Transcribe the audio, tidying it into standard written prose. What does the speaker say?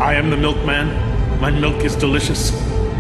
I am the milkman. My milk is delicious.